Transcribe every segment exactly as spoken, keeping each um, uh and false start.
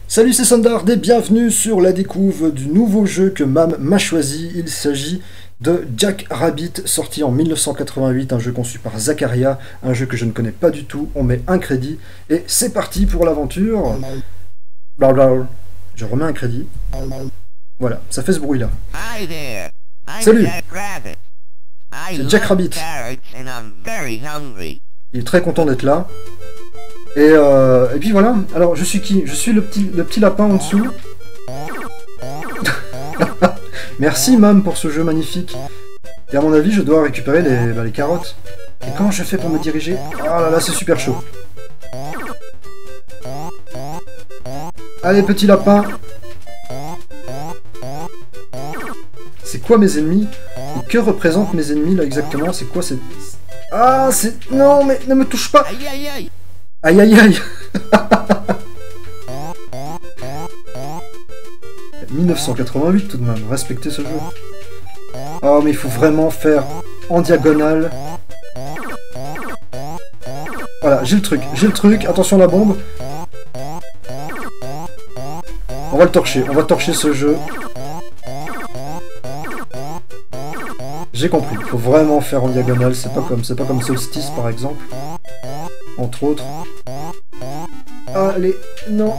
Salut, c'est Sandard et bienvenue sur la découvre du nouveau jeu que Mam m'a choisi. Il s'agit de Jack Rabbit, sorti en mille neuf cent quatre-vingt-huit, un jeu conçu par Zaccaria, un jeu que je ne connais pas du tout. On met un crédit et c'est parti pour l'aventure. Blablabla. Je remets un crédit. Voilà, ça fait ce bruit-là. Salut, c'est Jack Rabbit. Il est très content d'être là. Et, euh, et puis voilà, alors je suis qui? Je suis le petit, le petit lapin en dessous. Merci Mam pour ce jeu magnifique. Et à mon avis, je dois récupérer les, bah, les carottes. Et comment je fais pour me diriger? Oh là là, c'est super chaud. Allez, petit lapin. C'est quoi mes ennemis? Et que représentent mes ennemis là exactement? C'est quoi cette... Ah, c'est... Non, mais ne me touche pas. Aïe aïe aïe. Aïe aïe aïe. mille neuf cent quatre-vingt-huit tout de même, respectez ce jeu. Oh mais il faut vraiment faire en diagonale. Voilà, j'ai le truc, j'ai le truc, attention à la bombe. On va le torcher, on va torcher ce jeu. J'ai compris, il faut vraiment faire en diagonale, c'est pas comme c'est pas comme Solstice par exemple. Entre autres. Allez, non.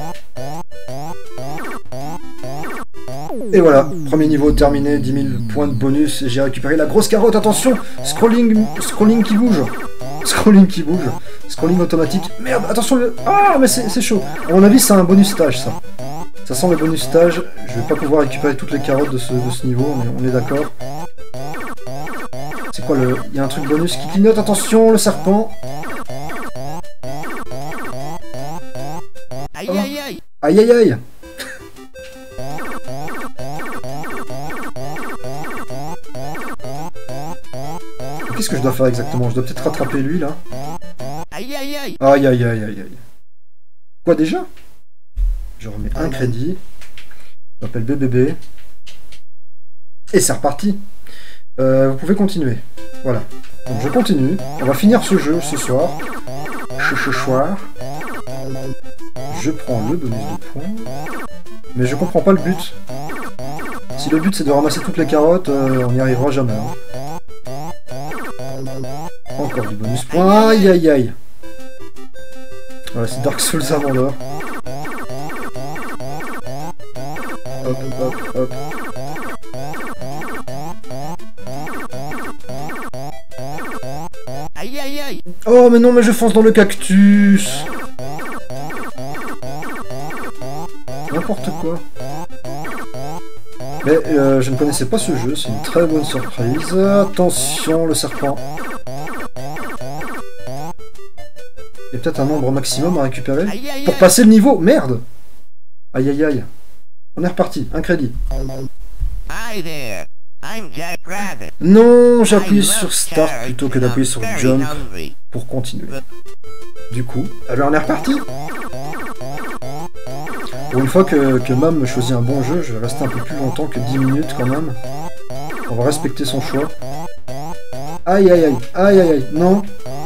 Et voilà, premier niveau terminé, dix mille points de bonus, et j'ai récupéré la grosse carotte, attention. Scrolling, scrolling qui bouge. Scrolling qui bouge. Scrolling automatique. Merde, attention. Le... Ah, mais c'est chaud. À mon avis, c'est un bonus stage, ça. Ça sent le bonus stage. Je vais pas pouvoir récupérer toutes les carottes de ce, de ce niveau, mais on est d'accord. C'est quoi le... Il y a un truc bonus qui clignote, attention, le serpent. Aïe aïe aïe. Aïe aïe aïe. Qu'est-ce que je dois faire exactement? Je dois peut-être rattraper lui là. Aïe aïe aïe. Aïe aïe aïe aïe aïe. Quoi déjà? Je remets un crédit. Je m'appelle B B B. Et c'est reparti. Euh, vous pouvez continuer. Voilà. Donc je continue. On va finir ce jeu ce soir. Ce soir. Je prends le bonus de points. Mais je comprends pas le but. Si le but c'est de ramasser toutes les carottes, euh, on n'y arrivera jamais. Hein. Encore du bonus point. Aïe aïe aïe. Voilà, c'est Dark Souls avant l'heure. Hop, hop, hop. Aïe aïe aïe. Oh mais non, mais je fonce dans le cactus. N'importe quoi. Mais euh, je ne connaissais pas ce jeu, c'est une très bonne surprise. Attention, le serpent. Il y a peut-être un nombre maximum à récupérer pour passer le niveau. Merde. Aïe aïe aïe. On est reparti, un crédit. Hi there. I'm Jack Rabbit. Non, j'appuie sur Start plutôt que d'appuyer sur Jump pour continuer. Du coup, alors on est reparti. Pour une fois que, que Mam me choisit un bon jeu, je vais rester un peu plus longtemps que dix minutes quand même. On va respecter son choix. Aïe aïe aïe, aïe aïe aïe, non.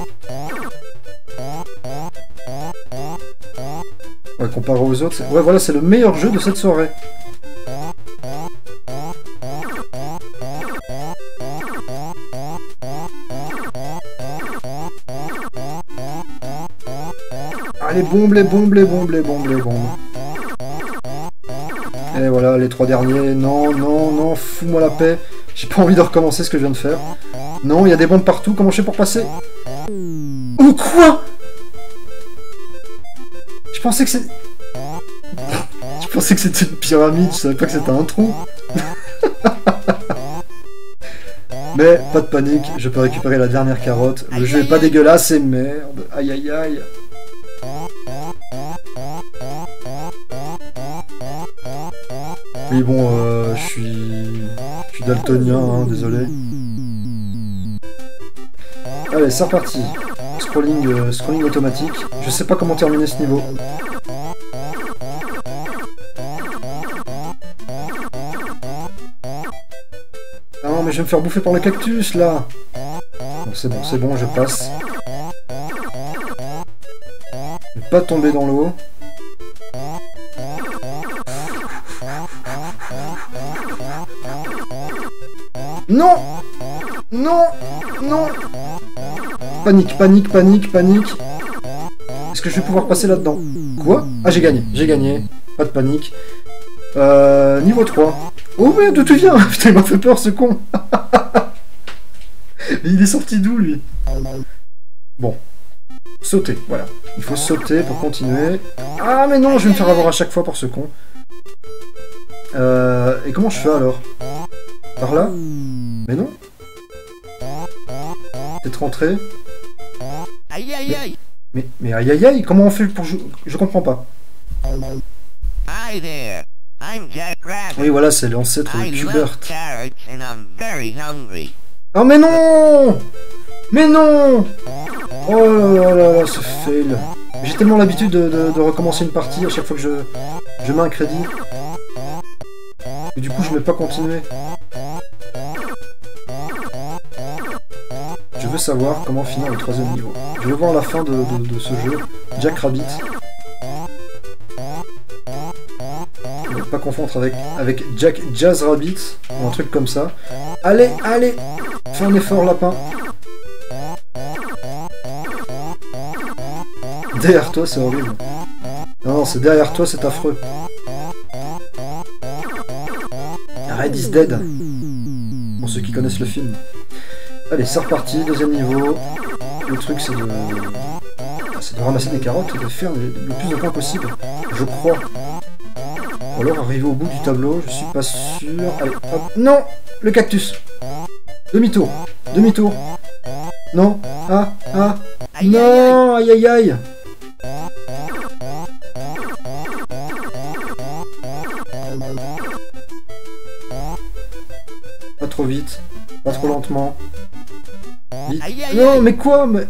Ouais, comparé aux autres, ouais voilà, c'est le meilleur jeu de cette soirée. Allez, bombe, les bombes, les bombes, les bombes, les bombes. Et voilà, les trois derniers. Non, non, non, fous-moi la paix. J'ai pas envie de recommencer ce que je viens de faire. Non, il y a des bombes partout. Comment je fais pour passer? Ou quoi? Je pensais que c'est... Je pensais que c'était une pyramide. Je savais pas que c'était un trou. Mais pas de panique. Je peux récupérer la dernière carotte. Le jeu est pas dégueulasse et merde. Aïe aïe aïe. Oui bon, euh, je suis... Je suis daltonien, hein, désolé. Allez, c'est reparti. Scrolling, euh, scrolling automatique. Je sais pas comment terminer ce niveau. Non mais je vais me faire bouffer par le cactus là. Bon, c'est bon, c'est bon, je passe. Ne pas tomber dans l'eau. Non! Non! Non! Panique, panique, panique, panique. Est-ce que je vais pouvoir passer là-dedans? Quoi? Ah, j'ai gagné, j'ai gagné. Pas de panique. Euh, niveau trois. Oh mais d'où tu viens? Putain, il m'a fait peur ce con. Il est sorti d'où lui? Bon. Sauter, voilà. Il faut sauter pour continuer. Ah mais non, je vais me faire avoir à chaque fois par ce con. Euh, et comment je fais alors? Par là? Mais non. Peut-être rentrer. Aïe aïe aïe. Mais, mais aïe aïe aïe, comment on fait pour... Je, je comprends pas. Hi there. I'm Jack Rabbit. Oui voilà, c'est l'ancêtre de I Qbert. love carrots and I'm very hungry. Oh mais non! Mais non! Oh là là là, ce fail. J'ai tellement l'habitude de, de, de recommencer une partie à chaque fois que je, je mets un crédit. Et du coup, je ne vais pas continuer. Je veux savoir comment finir le troisième niveau. Je veux voir la fin de, de, de ce jeu. Jack Rabbit. Ne pas confondre avec, avec Jack Jazz Rabbit ou un truc comme ça. Allez, allez! Fais un effort, lapin. Derrière toi, c'est horrible. Non, non, c'est derrière toi, c'est affreux. Red is Dead. Pour ceux qui connaissent le film. Allez, c'est reparti, deuxième niveau. Le truc, c'est de... c'est de ramasser des carottes et de faire le, le plus de points possible. Je crois. Ou alors arriver au bout du tableau, je suis pas sûr. Allez, hop. Non! Le cactus! Demi-tour! Demi-tour! Non! Ah! Ah! Non! Aïe aïe aïe! Pas trop vite, pas trop lentement. Vite. Non, mais quoi? Mais...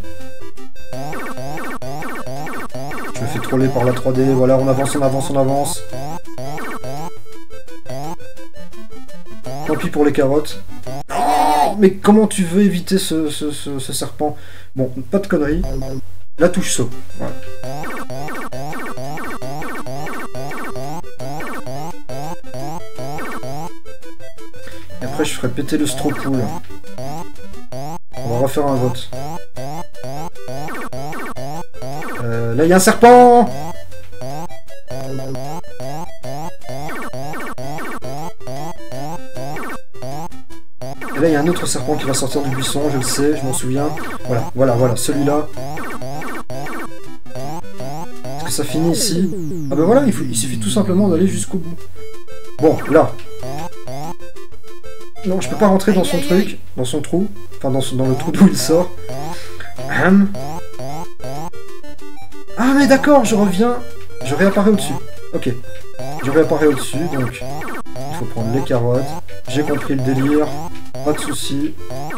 je me fais troller par la trois D, voilà, on avance, on avance, on avance. Tant pis pour les carottes. Oh, mais comment tu veux éviter ce, ce, ce, ce serpent? Bon, pas de conneries. La touche saut. Voilà. Et après, je ferai péter le straw pool. On va refaire un vote. Euh, là, il y a un serpent! Et là, il y a un autre serpent qui va sortir du buisson, je le sais, je m'en souviens. Voilà, voilà, voilà, celui-là. Est-ce que ça finit ici? Ah ben voilà, il, faut, il suffit tout simplement d'aller jusqu'au bout. Bon, là. Non, je peux pas rentrer dans son truc, dans son trou. Enfin, dans, son, dans le trou d'où il sort. Hum. Ah mais d'accord, je reviens. Je réapparais au-dessus. Ok. Je réapparais au-dessus, donc... il faut prendre les carottes. J'ai compris le délire. Pas de soucis.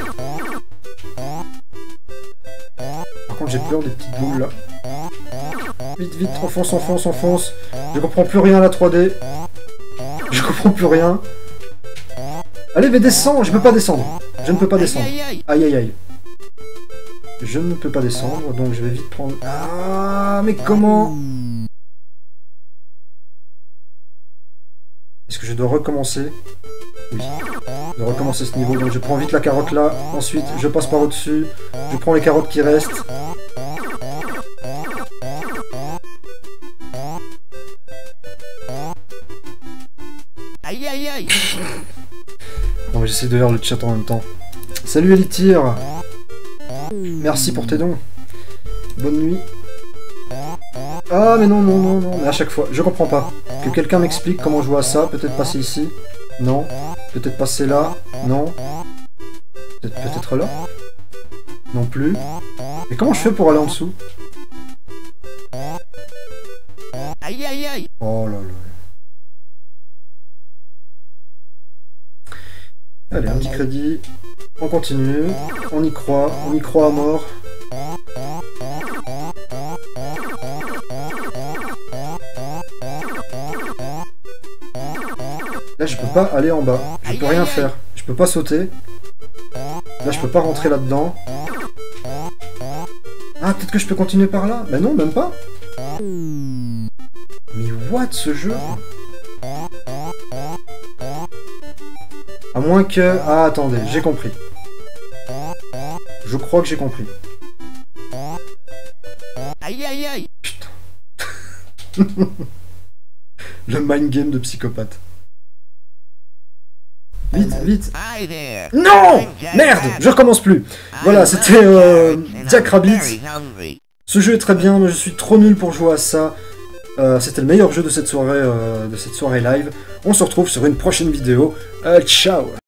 Par contre, j'ai peur des petites boules, là. Vite, vite, enfonce, enfonce, enfonce. Je comprends plus rien à la trois D. Je comprends plus rien. Allez, mais descends. Je peux pas descendre. Je ne peux pas descendre. Aïe, aïe, aïe. Je ne peux pas descendre, donc je vais vite prendre... Ah, mais comment? Est-ce que je dois recommencer? Oui. Je dois recommencer ce niveau, donc je prends vite la carotte là. Ensuite, je passe par au-dessus. Je prends les carottes qui restent. Aïe aïe aïe. Bon, j'essaie de lire le chat en même temps. Salut Elitir. Merci pour tes dons. Bonne nuit. Ah mais non, non, non, non, mais à chaque fois, je comprends pas. Que quelqu'un m'explique comment je joue à ça, peut-être passer ici. Non. Peut-être passer là. Non. Peut-être peut-être là. Non plus. Mais comment je fais pour aller en dessous? Aïe aïe aïe. Oh là là. Allez, un petit crédit. On continue. On y croit. On y croit à mort. Là, je peux pas aller en bas. Je peux rien faire. Je peux pas sauter. Là, je peux pas rentrer là-dedans. Ah, peut-être que je peux continuer par là. Mais non, même pas. Mais what, ce jeu? À moins que... Ah, attendez, j'ai compris. Je crois que j'ai compris. Aïe aïe aïe. Le mind game de psychopathe. Vite, vite. Hi there. Non! I'm Jack Merde, Rabbit. je recommence plus. Voilà, I c'était love euh, carrots and Jack I'm Rabbit. very hungry. Ce jeu est très bien, mais je suis trop nul pour jouer à ça. Euh, c'était le meilleur jeu de cette soirée, euh, de cette soirée live. On se retrouve sur une prochaine vidéo. Euh, ciao!